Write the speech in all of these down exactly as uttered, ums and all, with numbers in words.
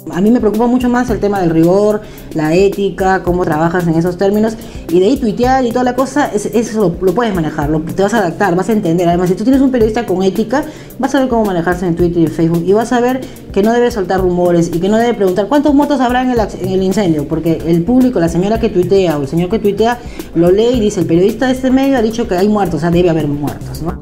A mí me preocupa mucho más el tema del rigor, la ética, cómo trabajas en esos términos, y de ahí tuitear y toda la cosa, es, eso lo, lo puedes manejar, lo, te vas a adaptar, vas a entender. Además, si tú tienes un periodista con ética, vas a ver cómo manejarse en Twitter y en Facebook, y vas a ver que no debe soltar rumores y que no debe preguntar cuántos muertos habrá en el, en el incendio, porque el público, la señora que tuitea o el señor que tuitea, lo lee y dice, el periodista de este medio ha dicho que hay muertos, o sea, debe haber muertos, ¿no?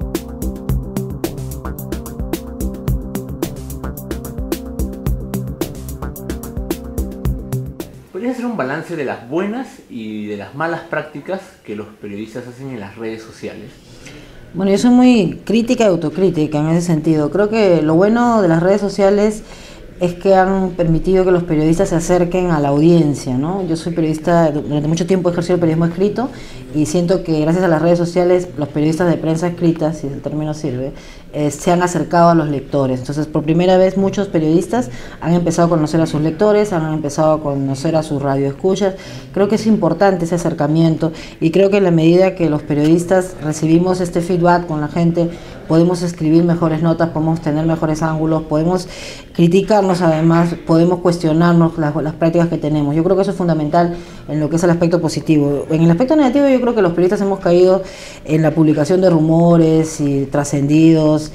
¿Podrías hacer un balance de las buenas y de las malas prácticas que los periodistas hacen en las redes sociales? Bueno, yo soy muy crítica y autocrítica en ese sentido. Creo que lo bueno de las redes sociales es que han permitido que los periodistas se acerquen a la audiencia, ¿no? Yo soy periodista, durante mucho tiempo he ejercido el periodismo escrito y siento que gracias a las redes sociales los periodistas de prensa escrita, si el término sirve, eh, se han acercado a los lectores. Entonces, por primera vez muchos periodistas han empezado a conocer a sus lectores, han empezado a conocer a sus radioescuchas. Creo que es importante ese acercamiento y creo que en la medida que los periodistas recibimos este feedback con la gente, podemos escribir mejores notas, podemos tener mejores ángulos, podemos criticarnos, además podemos cuestionarnos las, las prácticas que tenemos. Yo creo que eso es fundamental en lo que es el aspecto positivo. En el aspecto negativo yo creo que los periodistas hemos caído en la publicación de rumores y trascendidos,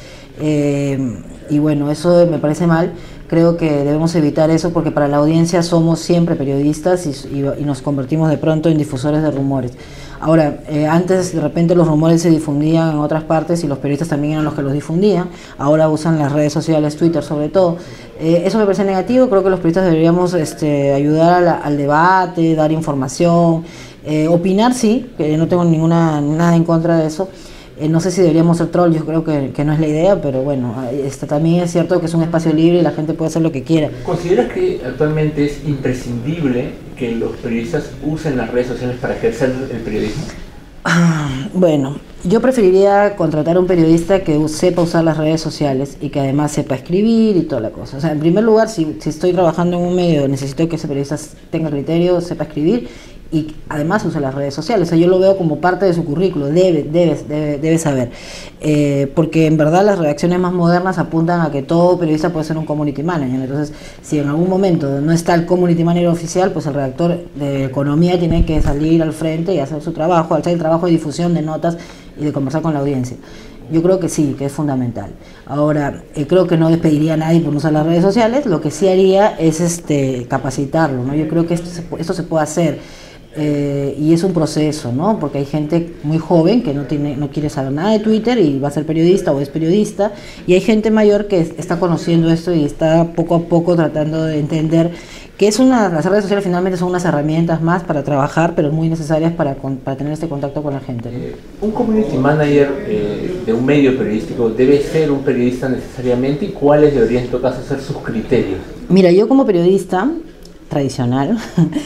eh, y bueno, eso me parece mal. Creo que debemos evitar eso porque para la audiencia somos siempre periodistas y, y, y nos convertimos de pronto en difusores de rumores. Ahora, eh, antes de repente los rumores se difundían en otras partes y los periodistas también eran los que los difundían, ahora usan las redes sociales, Twitter sobre todo. Eh, eso me parece negativo, creo que los periodistas deberíamos este, ayudar a la, al debate, dar información, eh, opinar sí, que no tengo ninguna, nada en contra de eso. Eh, no sé si deberíamos ser troll, yo creo que, que no es la idea, pero bueno, este, también es cierto que es un espacio libre y la gente puede hacer lo que quiera. ¿Consideras que actualmente es imprescindible que los periodistas usen las redes sociales para ejercer el periodismo? Ah, bueno, yo preferiría contratar a un periodista que sepa usar las redes sociales y que además sepa escribir y toda la cosa. O sea, en primer lugar, si, si estoy trabajando en un medio, necesito que ese periodista tenga criterio, sepa escribir y además use las redes sociales. O sea, yo lo veo como parte de su currículo, debe, debe, debe, debe saber. Eh, porque en verdad las redacciones más modernas apuntan a que todo periodista puede ser un community manager. Entonces, si en algún momento no está el community manager oficial, pues el redactor de economía tiene que salir al frente y hacer su trabajo, hacer el trabajo de difusión de notas y de conversar con la audiencia. Yo creo que sí, que es fundamental. Ahora, eh, creo que no despediría a nadie por no usar las redes sociales, lo que sí haría es este, capacitarlo, ¿no? Yo creo que esto se, esto se puede hacer. Eh, y es un proceso, ¿no? Porque hay gente muy joven que no tiene, no quiere saber nada de Twitter y va a ser periodista o es periodista, y hay gente mayor que está conociendo esto y está poco a poco tratando de entender que es una, las redes sociales finalmente son unas herramientas más para trabajar, pero muy necesarias para, para tener este contacto con la gente, ¿no? Eh, ¿Un community manager eh, de un medio periodístico debe ser un periodista necesariamente y cuáles deberían en todo caso ser sus criterios? Mira, yo como periodista tradicional,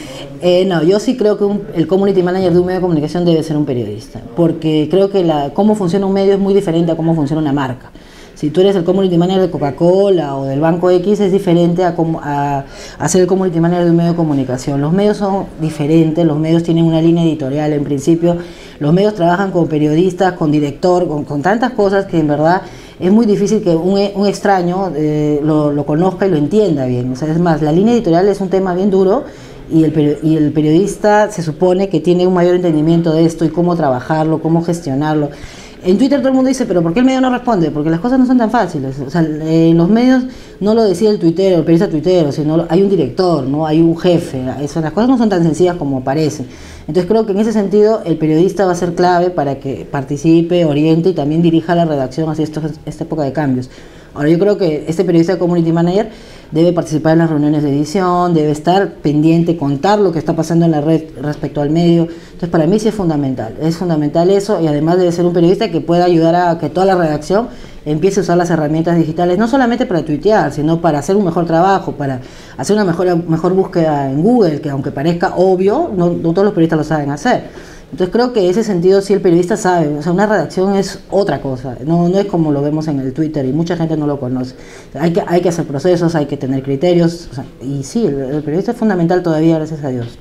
eh, no, yo sí creo que un, el community manager de un medio de comunicación debe ser un periodista, porque creo que la, cómo funciona un medio es muy diferente a cómo funciona una marca. Si tú eres el community manager de Coca-Cola o del Banco X, es diferente a, a, a ser el community manager de un medio de comunicación. Los medios son diferentes, los medios tienen una línea editorial en principio, los medios trabajan con periodistas, con director, con, con tantas cosas que en verdad es muy difícil que un, un extraño eh, lo, lo conozca y lo entienda bien. O sea, es más, la línea editorial es un tema bien duro y el, y el periodista se supone que tiene un mayor entendimiento de esto y cómo trabajarlo, cómo gestionarlo. En Twitter todo el mundo dice, pero ¿por qué el medio no responde? Porque las cosas no son tan fáciles. O sea, en los medios no lo decía el tuitero, el periodista tuitero, sino hay un director, ¿no? Hay un jefe. Eso, las cosas no son tan sencillas como parecen. Entonces creo que en ese sentido el periodista va a ser clave para que participe, oriente y también dirija la redacción hacia estos, esta época de cambios. Ahora yo creo que este periodista community manager debe participar en las reuniones de edición, debe estar pendiente, contar lo que está pasando en la red respecto al medio. Entonces para mí sí es fundamental, es fundamental eso, y además debe ser un periodista que pueda ayudar a que toda la redacción empiece a usar las herramientas digitales, no solamente para tuitear, sino para hacer un mejor trabajo, para hacer una mejor, mejor búsqueda en Google, que aunque parezca obvio, no, no todos los periodistas lo saben hacer. Entonces creo que en ese sentido sí el periodista sabe, o sea, una redacción es otra cosa, no, no es como lo vemos en el Twitter y mucha gente no lo conoce. O sea, hay, que, hay que hacer procesos, hay que tener criterios, o sea, y sí, el, el periodista es fundamental todavía, gracias a Dios.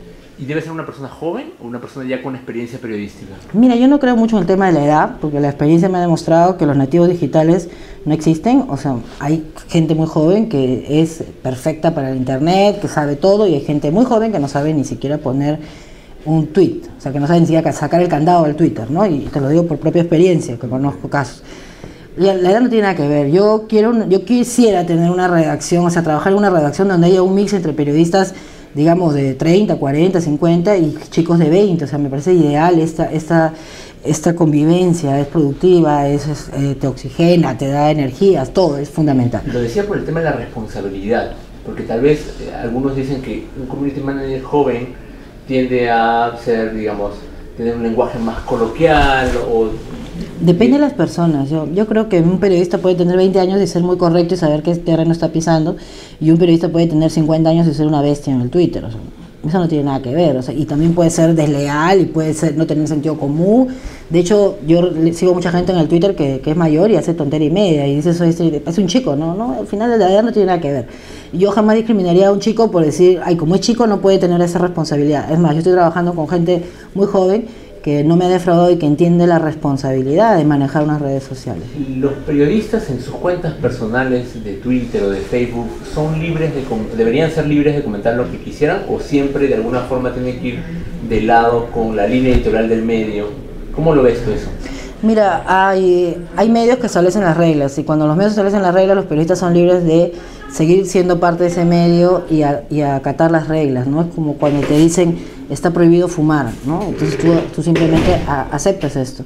¿Y debe ser una persona joven o una persona ya con experiencia periodística? Mira, yo no creo mucho en el tema de la edad, porque la experiencia me ha demostrado que los nativos digitales no existen. O sea, hay gente muy joven que es perfecta para el internet, que sabe todo, y hay gente muy joven que no sabe ni siquiera poner un tweet, o sea, que no sabe ni siquiera sacar el candado del Twitter, ¿no? Y te lo digo por propia experiencia, que conozco casos. La, la edad no tiene nada que ver. Yo quiero, yo quisiera tener una redacción, o sea, trabajar en una redacción donde haya un mix entre periodistas, digamos, de treinta, cuarenta, cincuenta y chicos de veinte. O sea, me parece ideal esta, esta, esta convivencia, es productiva, es, es, eh, te oxigena, te da energías, todo es fundamental. Lo decía por el tema de la responsabilidad, porque tal vez eh, algunos dicen que un community manager joven tiende a ser, digamos, tener un lenguaje más coloquial o... Depende de las personas. Yo, yo creo que un periodista puede tener veinte años y ser muy correcto y saber qué terreno está pisando, y un periodista puede tener cincuenta años y ser una bestia en el Twitter. O sea, eso no tiene nada que ver. O sea, y también puede ser desleal y puede ser no tener sentido común. De hecho, yo sigo mucha gente en el Twitter que, que es mayor y hace tontería y media y dice eso, es, es un chico. No, no, al final de la edad no tiene nada que ver. Yo jamás discriminaría a un chico por decir, ay, como es chico no puede tener esa responsabilidad. Es más, yo estoy trabajando con gente muy joven que no me ha defraudado y que entiende la responsabilidad de manejar unas redes sociales. ¿Los periodistas en sus cuentas personales de Twitter o de Facebook son libres de deberían ser libres de comentar lo que quisieran, o siempre de alguna forma tienen que ir de lado con la línea editorial del medio? ¿Cómo lo ves tú eso? Mira, hay, hay medios que establecen las reglas, y cuando los medios establecen las reglas, los periodistas son libres de seguir siendo parte de ese medio y, a, y a acatar las reglas, ¿no? Es como cuando te dicen está prohibido fumar, ¿no? Entonces tú, tú simplemente a, aceptas esto.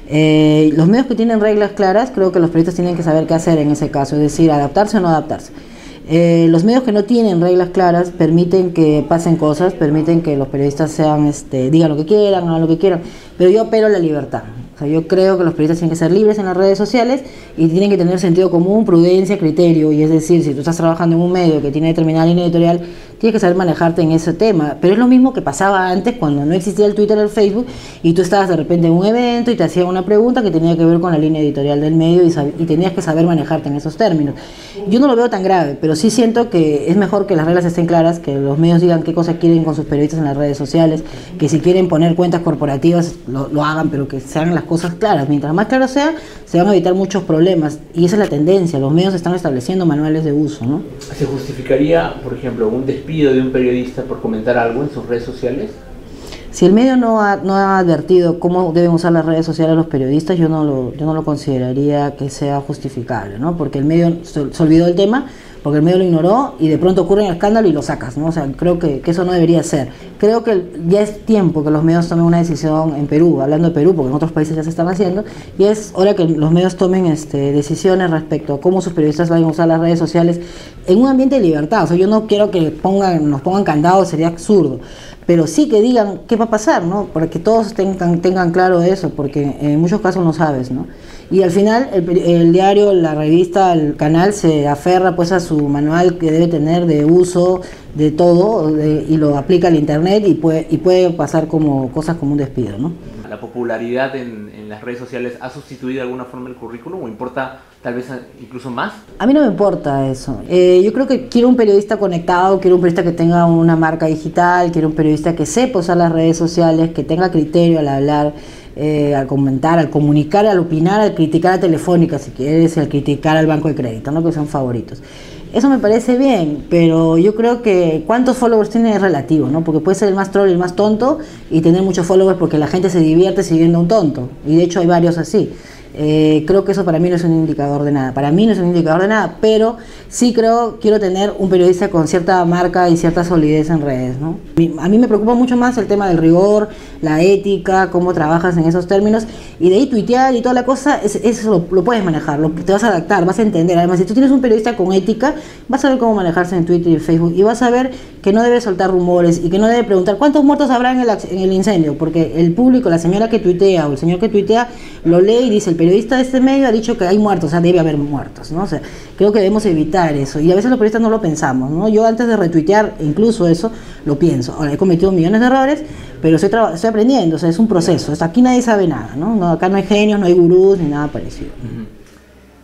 Eh, los medios que tienen reglas claras, creo que los periodistas tienen que saber qué hacer en ese caso, es decir, adaptarse o no adaptarse. Eh, los medios que no tienen reglas claras permiten que pasen cosas, permiten que los periodistas sean, este, digan lo que quieran, hagan lo que quieran, pero yo apelo a la libertad. O sea, yo creo que los periodistas tienen que ser libres en las redes sociales y tienen que tener sentido común, prudencia, criterio, y es decir, si tú estás trabajando en un medio que tiene determinada línea editorial, tienes que saber manejarte en ese tema. Pero es lo mismo que pasaba antes cuando no existía el Twitter o el Facebook y tú estabas de repente en un evento y te hacían una pregunta que tenía que ver con la línea editorial del medio y, y tenías que saber manejarte en esos términos. Yo no lo veo tan grave, pero sí siento que es mejor que las reglas estén claras, que los medios digan qué cosas quieren con sus periodistas en las redes sociales, que si quieren poner cuentas corporativas lo, lo hagan, pero que sean las cosas claras. Mientras más claro sea, se van a evitar muchos problemas, y esa es la tendencia. Los medios están estableciendo manuales de uso, ¿no? ¿Se justificaría, por ejemplo, un despido de un periodista por comentar algo en sus redes sociales? Si el medio no ha, no ha advertido cómo deben usar las redes sociales los periodistas, yo no lo, yo no lo consideraría que sea justificable, ¿no? Porque el medio se, se olvidó del tema, porque el medio lo ignoró y de pronto ocurre un escándalo y lo sacas, ¿no? O sea, creo que, que eso no debería ser. Creo que ya es tiempo que los medios tomen una decisión en Perú, hablando de Perú, porque en otros países ya se están haciendo, y es hora que los medios tomen este, decisiones respecto a cómo sus periodistas vayan a usar las redes sociales en un ambiente de libertad. O sea, yo no quiero que pongan, nos pongan candados, sería absurdo, pero sí que digan qué va a pasar, ¿no? Para que todos tengan, tengan claro eso, porque en muchos casos no sabes, ¿no? Y al final el, el diario, la revista, el canal se aferra pues a su manual que debe tener de uso de todo, de, y lo aplica al internet, y puede, y puede pasar como cosas como un despido, ¿no? ¿La popularidad en, en las redes sociales ha sustituido de alguna forma el currículum, o importa tal vez incluso más? A mí no me importa eso. Eh, yo creo que quiero un periodista conectado, quiero un periodista que tenga una marca digital, quiero un periodista que sepa usar las redes sociales, que tenga criterio al hablar, eh, al comentar, al comunicar, al opinar, al criticar a Telefónica, si quieres, al criticar al Banco de Crédito, ¿no? Que son favoritos. Eso me parece bien, pero yo creo que cuántos followers tiene es relativo, ¿no? Porque puede ser el más troll y el más tonto y tener muchos followers porque la gente se divierte siguiendo a un tonto. Y de hecho hay varios así. Eh, creo que eso para mí no es un indicador de nada. Para mí no es un indicador de nada, pero sí creo, quiero tener un periodista con cierta marca y cierta solidez en redes, ¿no? A mí me preocupa mucho más el tema del rigor, la ética, cómo trabajas en esos términos, y de ahí tuitear y toda la cosa, es, eso lo, lo puedes manejar, lo, te vas a adaptar, vas a entender. Además, si tú tienes un periodista con ética, vas a ver cómo manejarse en Twitter y Facebook, y vas a ver que no debe soltar rumores y que no debe preguntar cuántos muertos habrá en el, en el incendio, porque el público, la señora que tuitea o el señor que tuitea, lo lee y dice, el periodista de este medio ha dicho que hay muertos, o sea, debe haber muertos, ¿no? O sea, creo que debemos evitar eso, y a veces los periodistas no lo pensamos, ¿no? Yo antes de retuitear, incluso eso, lo pienso. Ahora, he cometido millones de errores, pero estoy, estoy aprendiendo, o sea, es un proceso. Hasta aquí nadie sabe nada, ¿no? No, acá no hay genios, no hay gurús, ni nada parecido. Uh-huh.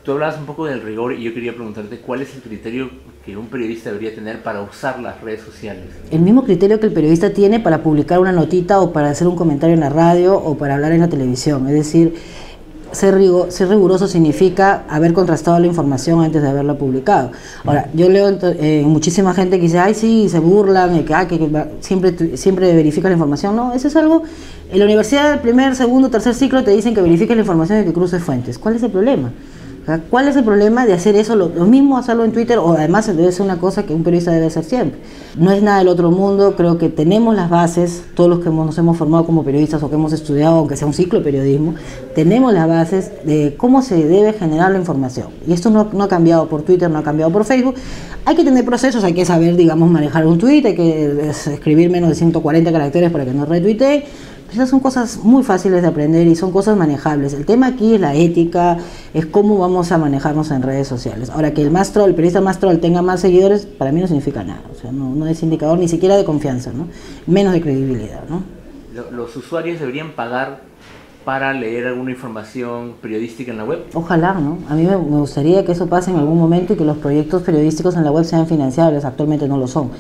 tú hablabas un poco del rigor y yo quería preguntarte cuál es el criterio que un periodista debería tener para usar las redes sociales. El mismo criterio que el periodista tiene para publicar una notita o para hacer un comentario en la radio o para hablar en la televisión. Es decir, ser, rigor, ser riguroso significa haber contrastado la información antes de haberla publicado. Ahora, yo leo eh, muchísima gente que dice, ay sí, se burlan, que, ah, que, que siempre, siempre verifica la información. No, eso es algo, en la universidad del primer, segundo, tercer ciclo te dicen que verifiques la información y que cruces fuentes. ¿Cuál es el problema? ¿Cuál es el problema de hacer eso? Lo, lo mismo hacerlo en Twitter, o además debe ser una cosa que un periodista debe hacer siempre. No es nada del otro mundo, creo que tenemos las bases, todos los que hemos, nos hemos formado como periodistas o que hemos estudiado, aunque sea un ciclo de periodismo, tenemos las bases de cómo se debe generar la información. Y esto no, no ha cambiado por Twitter, no ha cambiado por Facebook. Hay que tener procesos, hay que saber, digamos, manejar un tweet, hay que escribir menos de ciento cuarenta caracteres para que no retuitee. Esas son cosas muy fáciles de aprender y son cosas manejables. El tema aquí es la ética, es cómo vamos a manejarnos en redes sociales. Ahora, que el más troll, el periodista más troll tenga más seguidores, para mí no significa nada. O sea, no, no es indicador ni siquiera de confianza, ¿no? Menos de credibilidad, ¿no? ¿Los usuarios deberían pagar para leer alguna información periodística en la web? Ojalá, ¿no? A mí me gustaría que eso pase en algún momento y que los proyectos periodísticos en la web sean financiables. Actualmente no lo son.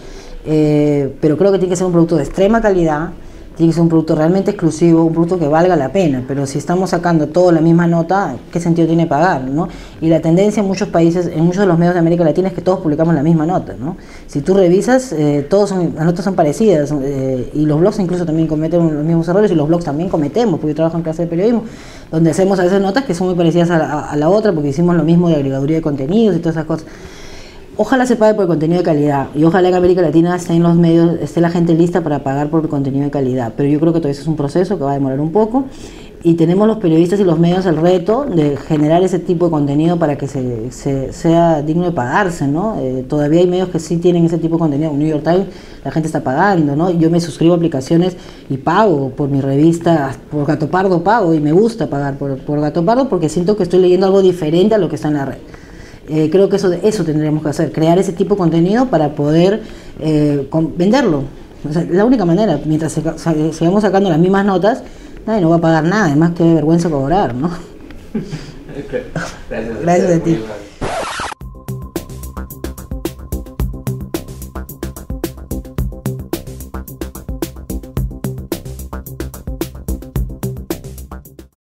Eh, pero creo que tiene que ser un producto de extrema calidad. Tiene que ser un producto realmente exclusivo, un producto que valga la pena, pero si estamos sacando todo la misma nota, ¿qué sentido tiene pagar, no? Y la tendencia en muchos países, en muchos de los medios de América Latina es que todos publicamos la misma nota, ¿no? Si tú revisas, eh, todos son, las notas son parecidas, eh, y los blogs incluso también cometen los mismos errores, y los blogs también cometemos, porque yo trabajo en clase de periodismo, donde hacemos a veces notas que son muy parecidas a la, a la otra, porque hicimos lo mismo de agregaduría de contenidos y todas esas cosas. Ojalá se pague por el contenido de calidad y ojalá en América Latina esté en los medios, esté la gente lista para pagar por el contenido de calidad, pero yo creo que todo eso es un proceso que va a demorar un poco y tenemos los periodistas y los medios el reto de generar ese tipo de contenido para que se, se, sea digno de pagarse, ¿no? Eh, todavía hay medios que sí tienen ese tipo de contenido. New York Times, la gente está pagando, ¿no? Yo me suscribo a aplicaciones y pago por mi revista, por Gato Pardo pago y me gusta pagar por, por Gato Pardo porque siento que estoy leyendo algo diferente a lo que está en la red. Eh, creo que eso, eso tendríamos que hacer, crear ese tipo de contenido para poder eh, con, venderlo. O sea, la única manera, mientras se, se, sigamos sacando las mismas notas, nadie nos va a pagar nada, además que vergüenza cobrar, ¿no? Gracias, Gracias a ti.